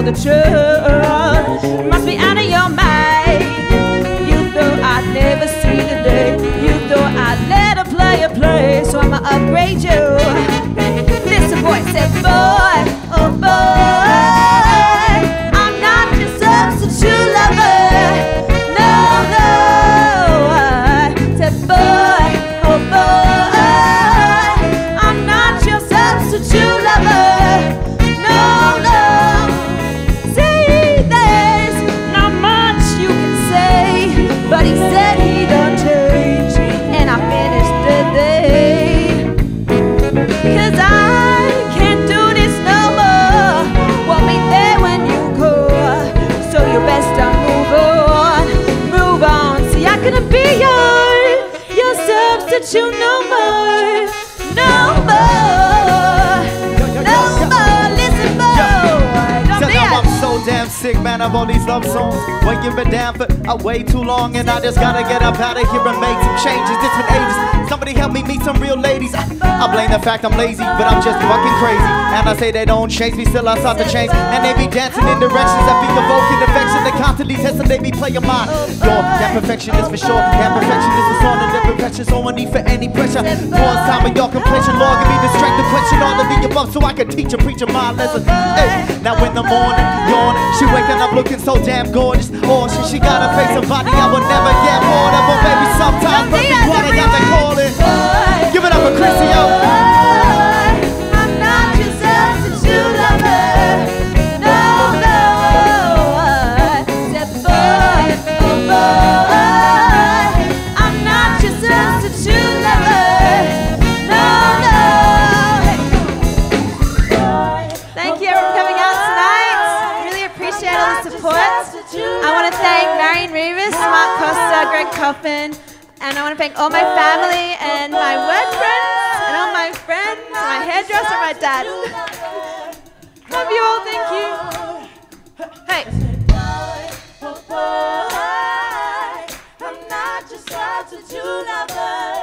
the truth. Must be out of your mind. You thought I'd never see the day. You thought I'd let her play a play, so I'ma upgrade you. Listen, boy, said boy, oh boy, I'm not your substitute lover. No, no. Said boy, oh boy, I'm not your substitute lover. No, no. See, there's not much you can say, but he said he done change, and I finished the day. 'Cause I can't do this no more. Won't be there when you call, so you best to move on, move on. See, I couldn't be your substitute no more, no more, no more. Listen, boy, don't be I'm so damn sick, man, of all these love songs. When you've been down for way too long, and I just gotta get up out of here and make some changes. It's been ages. Somebody help me meet some real ladies. I blame the fact I'm lazy, but I'm just fucking crazy. And I say they don't chase me, still I start to change. And they be dancing in directions that be evoking affection. They constantly testing, they be playing mine. Yo, that perfection is for sure. That perfection is the song, and the perfection, so no need for any pressure. Pause time of your complexion, Lord, give me the strength to question all of the above, so I can teach and preach a mind lesson. Hey, now in the morning, yawning, she waking up looking so damn gorgeous. Oh, she got a face and body I would never get more than. But baby, sometimes perfect what I got to call it. Give it up for Kristie, yo. I'm not your substitute lover. No, no. Said boy, oh boy, I'm not your substitute lover. No, no. Thank you for coming out tonight. Really appreciate all the support. I want to thank Marion Rivas, Mark Costa, Greg Coffin, and I want to thank all my family and my work friends and all my friends, my hairdresser, my dad. Love you all, thank you. Hey. I'm not your substitute lover.